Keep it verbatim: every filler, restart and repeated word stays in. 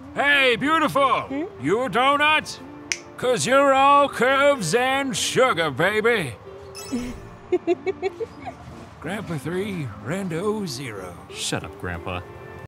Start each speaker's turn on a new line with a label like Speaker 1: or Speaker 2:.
Speaker 1: Hey, beautiful!
Speaker 2: Hmm?
Speaker 1: You a donut? Cause you're all curves and sugar, baby. Grandpa three, Rando zero.
Speaker 3: Shut up, Grandpa.